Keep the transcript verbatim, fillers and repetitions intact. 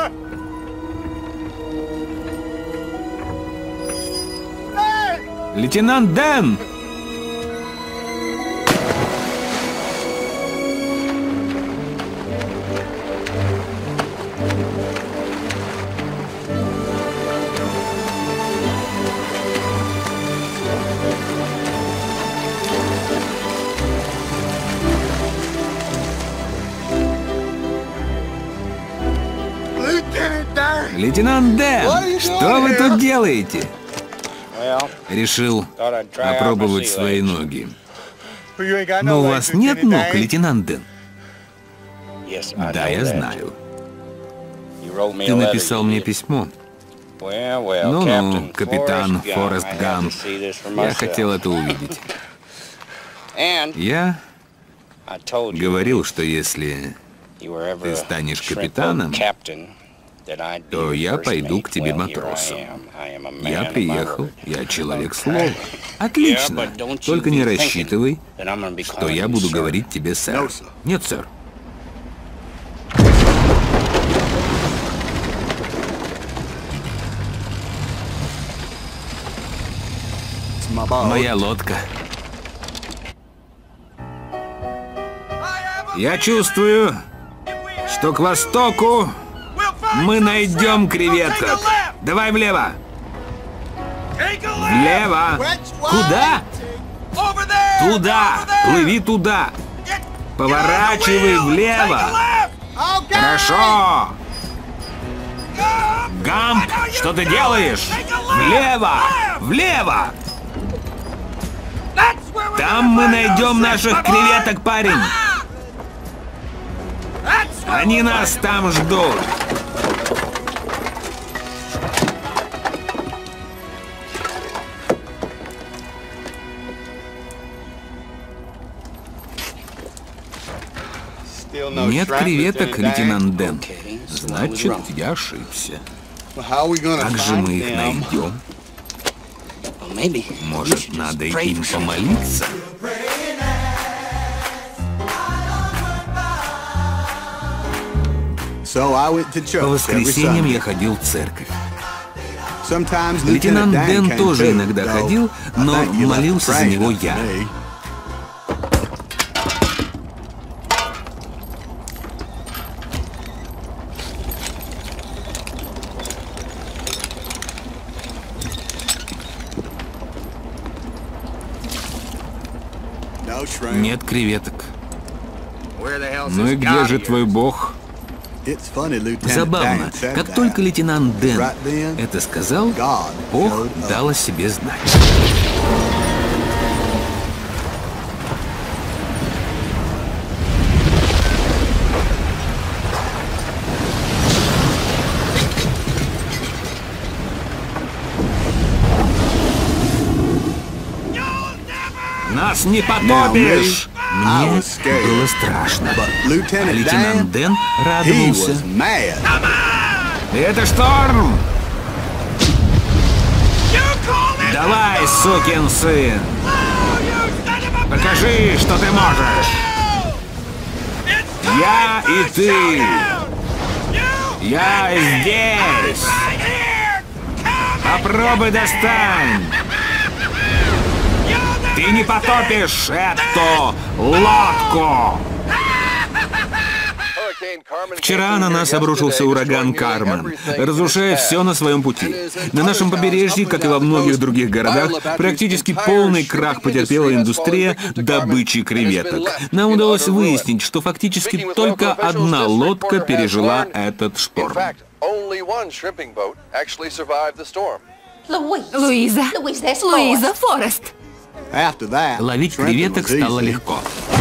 Лейтенант Дэн! Лейтенант Дэн, что вы тут делаете? Решил опробовать свои ноги. Но у вас нет ног, лейтенант Дэн? Да, я знаю. Ты написал мне письмо. Ну-ну, капитан Форест Гамп. Я хотел это увидеть. Я говорил, что если ты станешь капитаном, то я пойду к тебе матросом. Я приехал, я человек слова. Отлично. Только не рассчитывай, что я буду говорить тебе сэр. Нет, сэр. Моя лодка. Я чувствую, что к востоку мы найдем креветок. Давай влево. Влево. Куда? Туда. Плыви туда. Поворачивай влево. Хорошо. Гамп, что ты делаешь? Влево. Влево. Там мы найдем наших креветок, парень. Они нас там ждут. Нет креветок, лейтенант Дэн. Значит, я ошибся. Как же мы их найдем? Может, надо им помолиться? По воскресеньям я ходил в церковь. Лейтенант Дэн тоже иногда ходил, но молился за него я. Нет креветок. Ну и где же твой бог? Забавно, как только лейтенант Дэн это сказал, Бог дал о себе знать. Нас не потопишь! Мне было страшно, а лейтенант Дэн радовался. Это шторм! Давай, сукин сын! Покажи, что ты можешь! Я и ты! Я здесь! Попробуй достань! Ты не потопишь эту лодку! Вчера на нас обрушился ураган Кармен, разрушая все на своем пути. На нашем побережье, как и во многих других городах, практически полный крах потерпела индустрия добычи креветок. Нам удалось выяснить, что фактически только одна лодка пережила этот шторм. Луиза, Луиза Форест. Ловить креветок стало легко.